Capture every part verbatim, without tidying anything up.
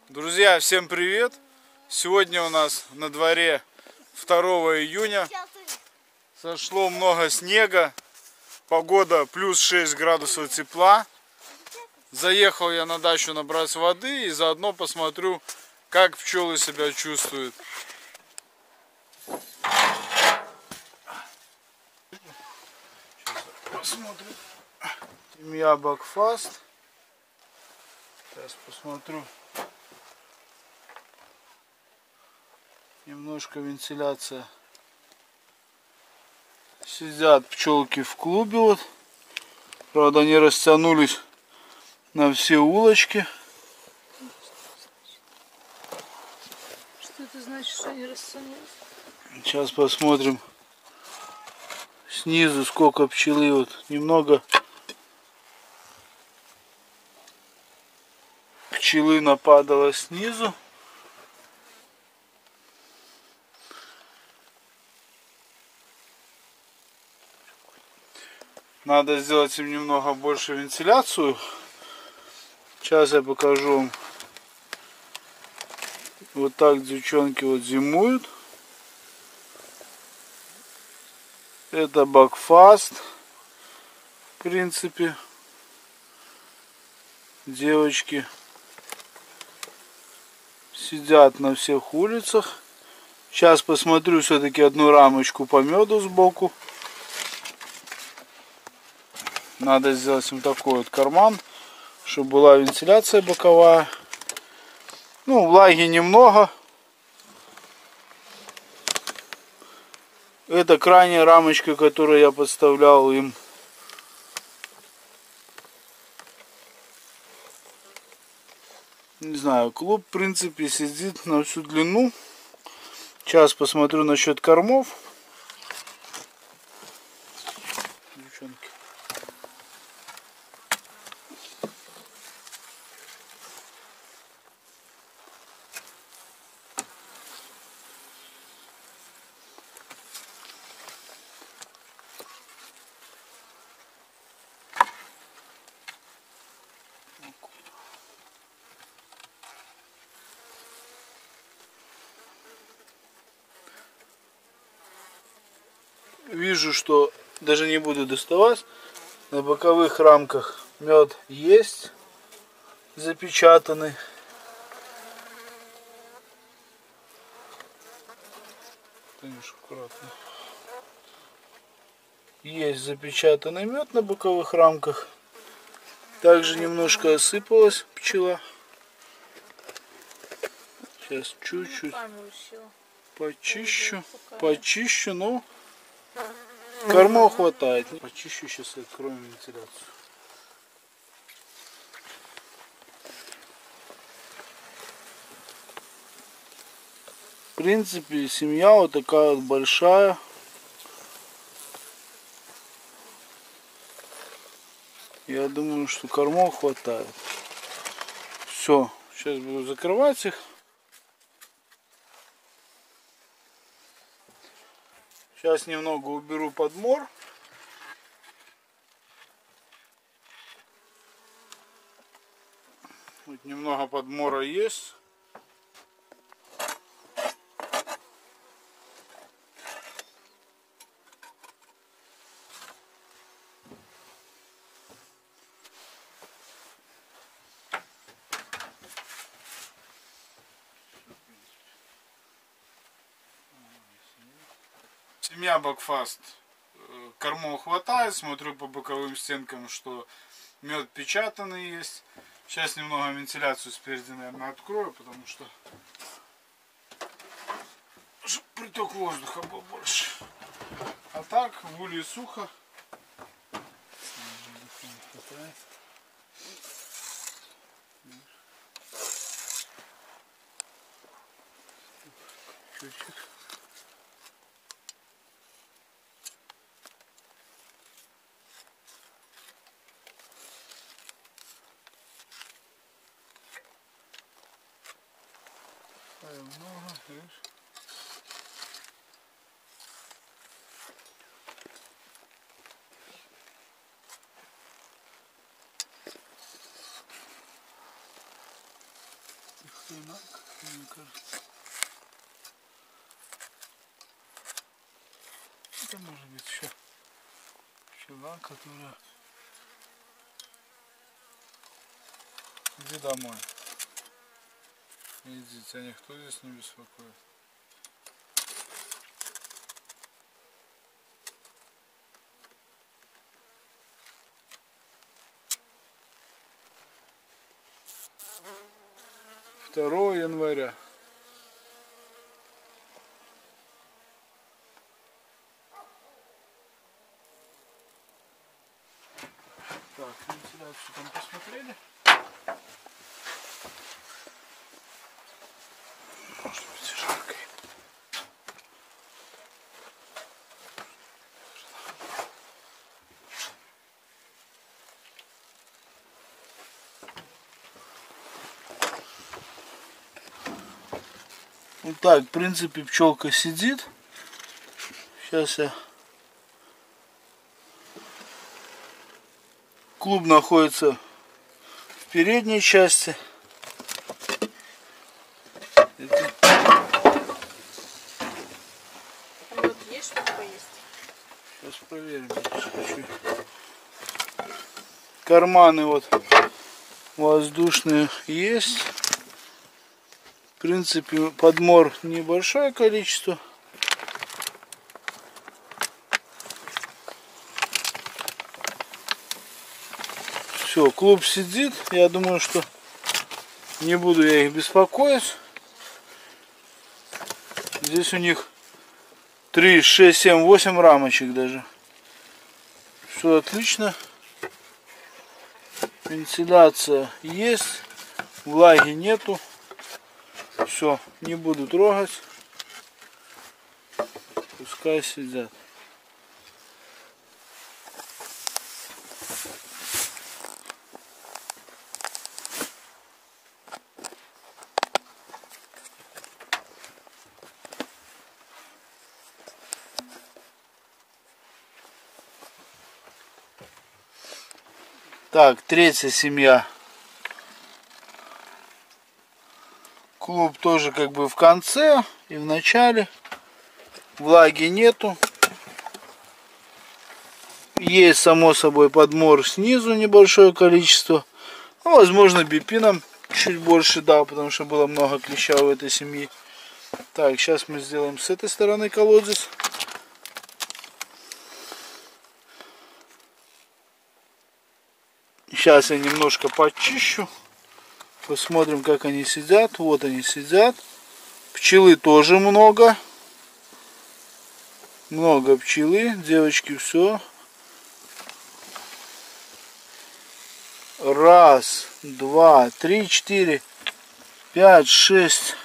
Друзья, всем привет! Сегодня у нас на дворе второго июня. Сошло много снега. Погода плюс шесть градусов тепла. Заехал я на дачу набрать воды и заодно посмотрю, как пчелы себя чувствуют. Посмотрим. Семья Бакфаст. Сейчас посмотрю. Немножко вентиляция. Сидят пчелки в клубе вот. Правда, они растянулись на все улочки. Что это значит, что они растянулись? Сейчас посмотрим снизу, сколько пчелы. Вот немного пчелы нападало снизу. Надо сделать им немного больше вентиляцию. Сейчас я покажу вам. Вот так девчонки вот зимуют. Это Бакфаст. В принципе. Девочки сидят на всех улицах. Сейчас посмотрю все-таки одну рамочку по меду сбоку. Надо сделать им такой вот карман, чтобы была вентиляция боковая. Ну, влаги немного. Это крайняя рамочка, которую я подставлял им. Не знаю, клуб, в принципе, сидит на всю длину. Сейчас посмотрю насчет кормов. Девчонки. Вижу, что даже не буду доставать. На боковых рамках мед есть запечатанный. Конечно, аккуратно. Есть запечатанный мед на боковых рамках. Также немножко осыпалась пчела. Сейчас чуть-чуть почищу, почищу, но кормов хватает. Почищу, сейчас откроем вентиляцию. В принципе, семья вот такая вот большая. Я думаю, что кормов хватает. Все, сейчас буду закрывать их. Сейчас немного уберу подмор. Вот немного подмора есть. Семья Бакфаст. Кормов хватает. Смотрю по боковым стенкам, что мед печатанный есть. Сейчас немного вентиляцию спереди, наверное, открою, потому что чтобы приток воздуха был больше. А так в улье сухо. Чуть-чуть. Много, видишь? Мне кажется. Это может быть еще пчела, которая... Иди домой. Иди, тебя никто здесь не беспокоит. второго января. Так, вентиляцию там посмотрели. Может быть жарко. Вот так, в принципе, пчелка сидит. Сейчас я... Клуб находится в передней части. Это... Вот есть что поесть? Сейчас проверим. Карманы вот воздушные есть. В принципе, подмор небольшое количество. Все, клуб сидит. Я думаю, что не буду я их беспокоить. Здесь у них три, шесть, семь, восемь рамочек даже. Все отлично. Вентиляция есть. Влаги нету. Все, не буду трогать. Пускай сидят. Так, третья семья. Клуб тоже как бы в конце и в начале. Влаги нету. Есть, само собой, подмор снизу небольшое количество. Ну, возможно, бипином чуть больше, да, потому что было много клеща у этой семьи. Так, сейчас мы сделаем с этой стороны колодец. Сейчас я немножко почищу. Посмотрим, как они сидят. Вот они сидят. Пчелы тоже много. Много пчелы. Девочки, все. Раз, два, три, четыре, пять, шесть.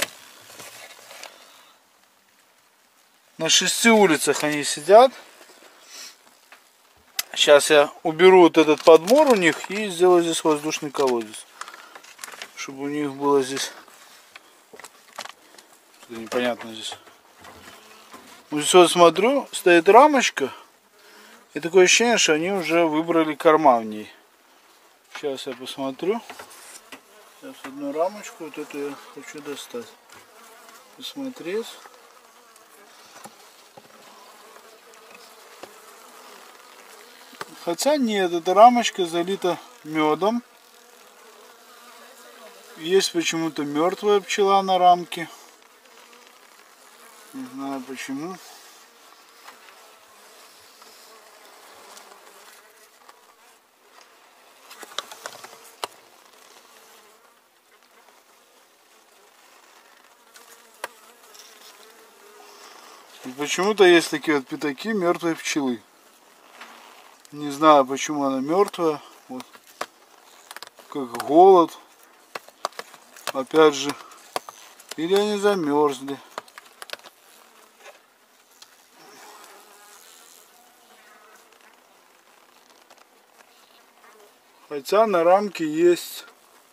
На шести улицах они сидят. Сейчас я уберу вот этот подмор у них и сделаю здесь воздушный колодец. Чтобы у них было здесь... Что-то непонятно здесь. Вот здесь вот смотрю, стоит рамочка. И такое ощущение, что они уже выбрали корма в ней. Сейчас я посмотрю. Сейчас одну рамочку, вот эту я хочу достать. Посмотреть. Хотя нет, эта рамочка залита медом. Есть почему-то мертвая пчела на рамке. Не знаю почему. И почему-то есть такие вот пятаки мертвой пчелы. Не знаю, почему она мертвая. Вот. Как голод. Опять же. Или они замерзли. Хотя на рамке есть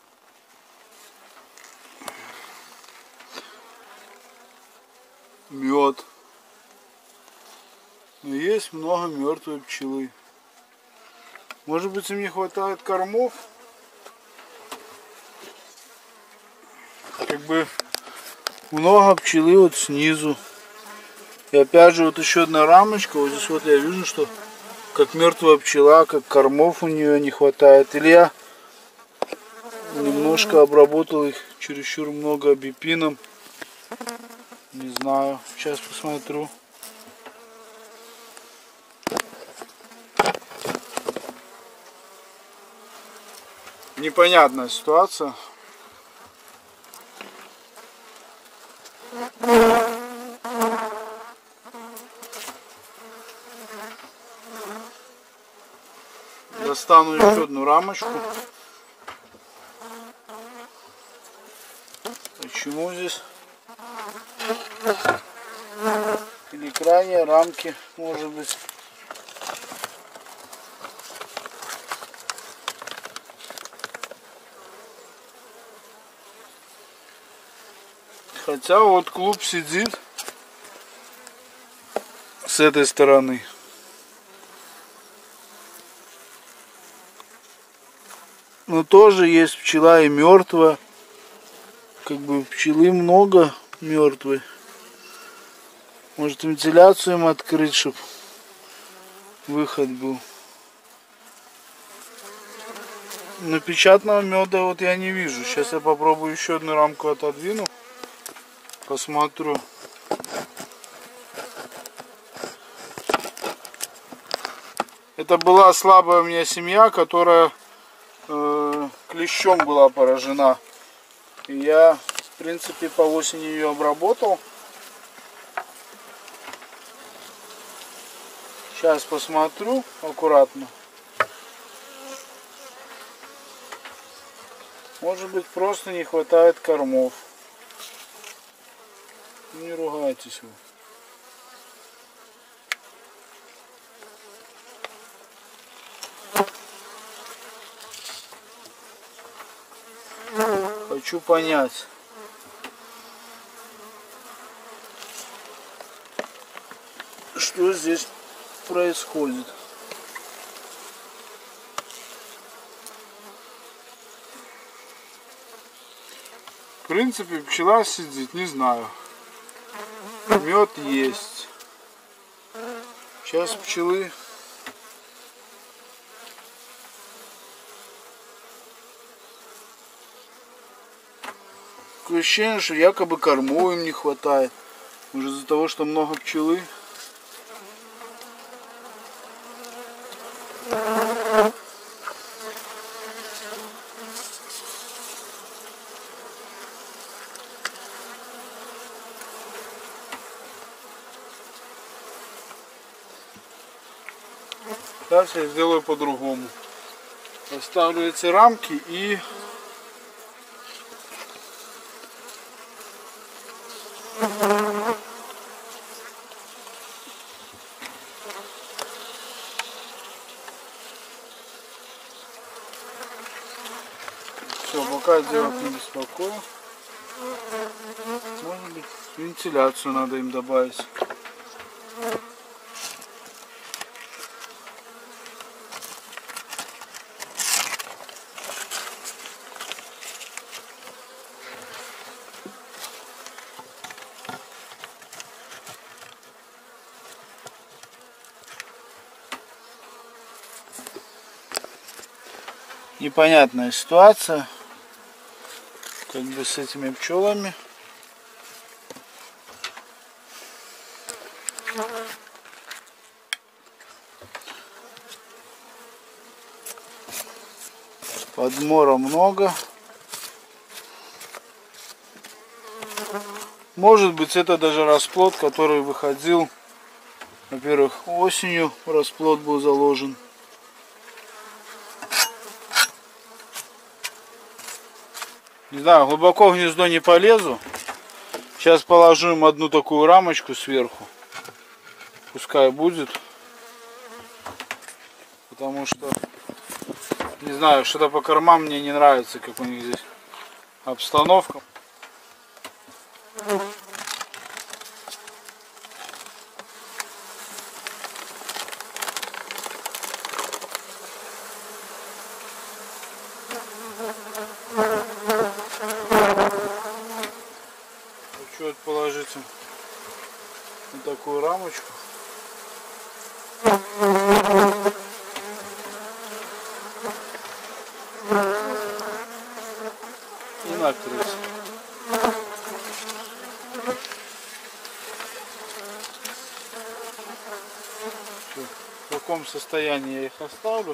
мед. Но есть много мертвой пчелы. Может быть, им не хватает кормов? как бы много пчелы вот снизу. И опять же вот еще одна рамочка. Вот здесь вот я вижу, что как мертвая пчела, как кормов у нее не хватает. Или я немножко обработал их чересчур много бипином. Не знаю. Сейчас посмотрю. Непонятная ситуация. Достану еще одну рамочку. Почему здесь? Или крайние рамки, может быть. Хотя вот клуб сидит с этой стороны. Но тоже есть пчела и мертвая. Как бы пчелы много мертвой. Может вентиляцию им открыть, чтобы выход был. Но печатного меда вот я не вижу. Сейчас я попробую еще одну рамку отодвину. Посмотрю. Это была слабая у меня семья, которая э, клещом была поражена. И я, в принципе, по осени ее обработал. Сейчас посмотрю аккуратно. Может быть, просто не хватает кормов. Не ругайтесь вы. Хочу понять. Что здесь происходит? В принципе, пчела сидит, не знаю. Мед есть. Сейчас пчелы такое ощущение, что якобы кормов им не хватает. Может, из-за того, что много пчелы. Сейчас я сделаю по-другому. Поставлю эти рамки и все, пока девок не беспокою. Может быть, вентиляцию надо им добавить. Непонятная ситуация, как бы с этими пчелами. Подмора много. Может быть, это даже расплод, который выходил, во-первых, осенью расплод был заложен. Не знаю, глубоко в гнездо не полезу. Сейчас положу им одну такую рамочку сверху. Пускай будет. Потому что, не знаю, что-то по кормам мне не нравится, как у них здесь обстановка. Еще вот положить на такую рамочку. И накрыть. Все. В таком состоянии я их оставлю.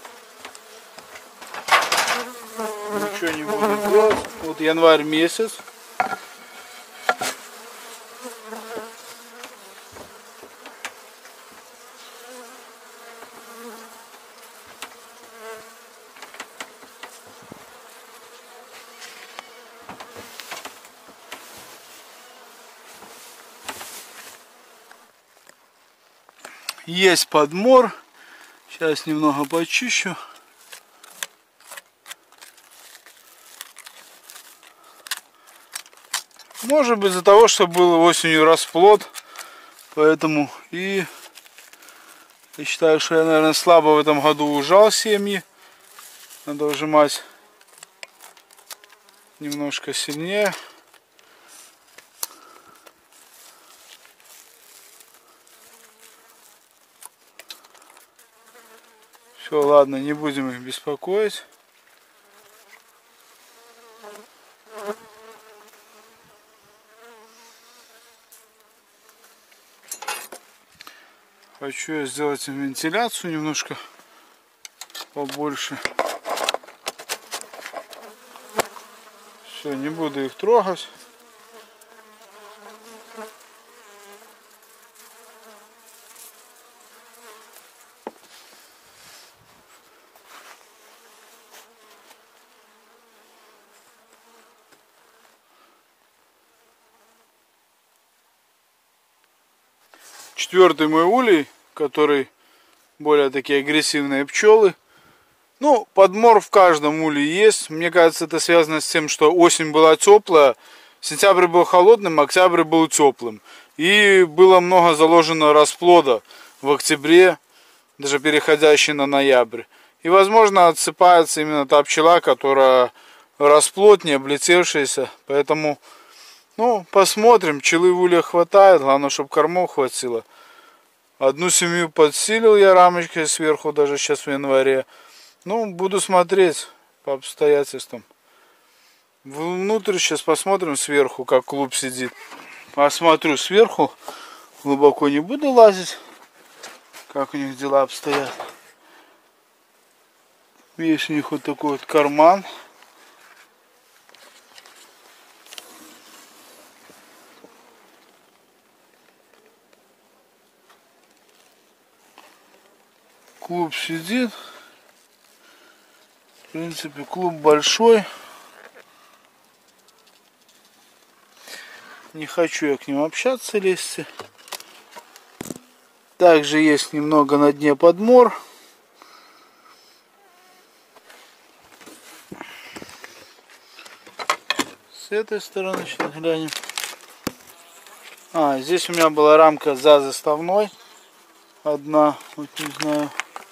Ничего не буду делать. Вот январь месяц. Есть подмор. Сейчас немного почищу. Может быть, из-за того, что был осенью расплод. Поэтому и я считаю, что я, наверное, слабо в этом году ужал семьи. Надо выжимать немножко сильнее. Все, ладно, не будем их беспокоить. Хочу я сделать им вентиляцию немножко побольше. Все, не буду их трогать. Четвертый мой улей, который более такие агрессивные пчелы. Ну, подмор в каждом уле есть. Мне кажется, это связано с тем, что осень была теплая, сентябрь был холодным, октябрь был теплым. И было много заложено расплода в октябре, даже переходящий на ноябрь. И, возможно, отсыпается именно та пчела, которая расплод, не облетевшаяся. Поэтому, ну, посмотрим. Пчелы в ульях хватает, главное, чтобы кормов хватило. Одну семью подсилил я рамочкой сверху, даже сейчас в январе. Ну, буду смотреть по обстоятельствам. Внутрь сейчас посмотрим сверху, как клуб сидит. Посмотрю сверху. Глубоко не буду лазить, как у них дела обстоят. Есть у них вот такой вот карман. Клуб сидит. В принципе, клуб большой. Не хочу я к ним общаться, лезть. Также есть немного на дне подмор. С этой стороны сейчас глянем. А, здесь у меня была рамка за заставной. Одна, вот не знаю.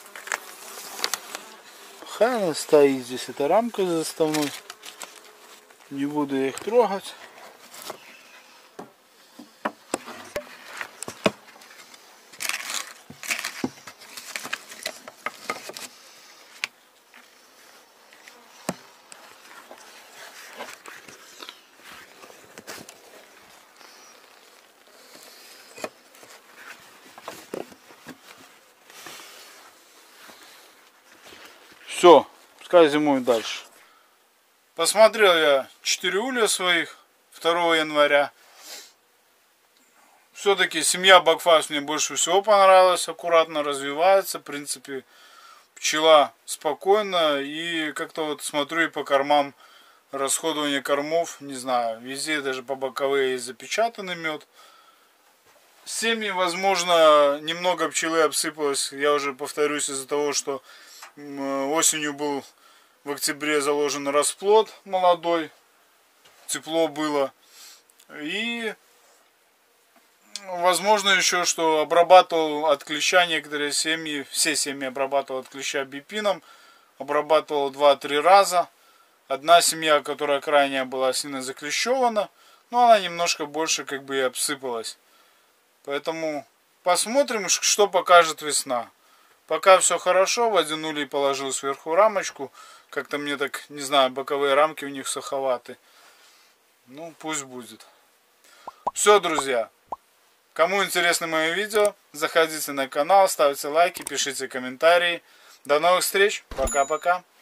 Хай она стоит здесь, эта рамка за заставной. Не буду я их трогать. Все, пускай зимуют дальше. Посмотрел я четыре улья своих второго января. Все-таки семья Бакфаст мне больше всего понравилась. Аккуратно развивается. В принципе, пчела спокойна. И как-то вот смотрю и по кормам расходование кормов. Не знаю, везде даже по боковые есть запечатанный мед. Семьи, возможно, немного пчелы обсыпалось. Я уже повторюсь из-за того, что осенью был в октябре заложен расплод молодой, тепло было, и возможно еще, что обрабатывал от клеща некоторые семьи, все семьи обрабатывал от клеща бипином, обрабатывал два-три раза. Одна семья, которая крайняя была сильно заклещевана, Но она немножко больше как бы и обсыпалась. Поэтому посмотрим, что покажет весна. Пока все хорошо. В один улей положил сверху рамочку. Как-то мне так, не знаю, боковые рамки у них суховаты. Ну, пусть будет. Все, друзья. Кому интересно мое видео, заходите на канал, ставьте лайки, пишите комментарии. До новых встреч. Пока-пока.